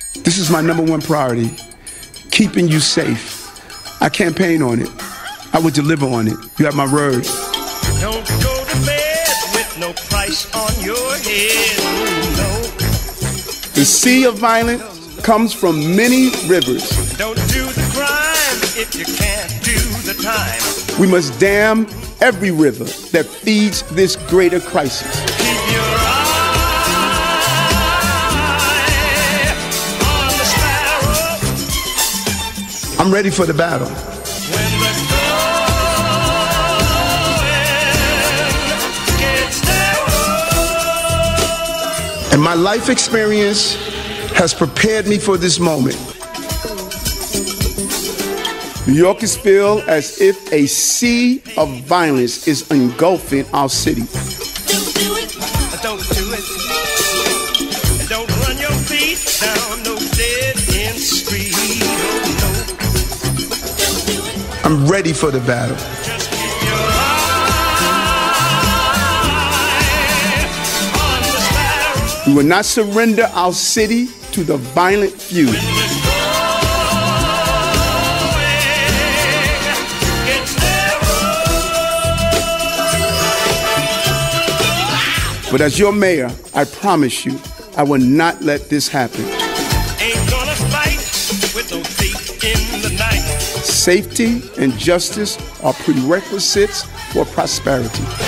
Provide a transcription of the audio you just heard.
This is my #1 priority, keeping you safe. I campaign on it. I will deliver on it. You have my word. Don't go to bed with no price on your head. No. The sea of violence comes from many rivers. Don't do the crime if you can't do the time. We must dam every river that feeds this greater crisis. Keep your eye on the sparrow. I'm ready for the battle. When the going gets narrow. And my life experience has prepared me for this moment. New Yorkers feel as if a sea of violence is engulfing our city. Don't do it. Don't do it. Don't run your feet down no dead-end street. Oh, no. Don't do it. I'm ready for the battle. Just keep your eye on the sparrow. We will not surrender our city to the violent few. When the going gets narrow. But as your mayor, I promise you, I will not let this happen. Ain't gonna fight with no thief in the night. Safety and justice are prerequisites for prosperity.